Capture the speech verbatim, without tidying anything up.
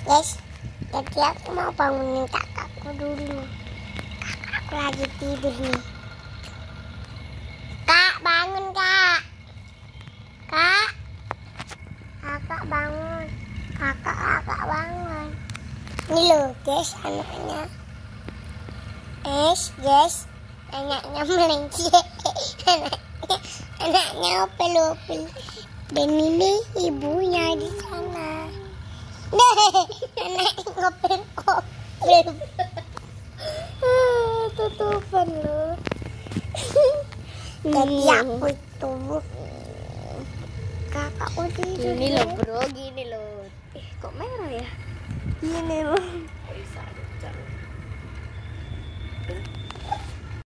Guys, jadi aku mau bangunin kakakku dulu. Kakakku lagi tidur nih. Kak, bangun kak. Kak, kakak bangun. Kakak, kakak bangun. Ini loh guys, anaknya. Es, guys, anaknya melenceng. Anaknya, anaknya opel-opel. Dan ini ibunya di sana. Anaknya ngopel-ngopel. Ah, tutupan loh. Jadi aku itu kakakku tidur. Gini loh bro, gini loh. Eh kok merah ya? Gini loh. Bisa,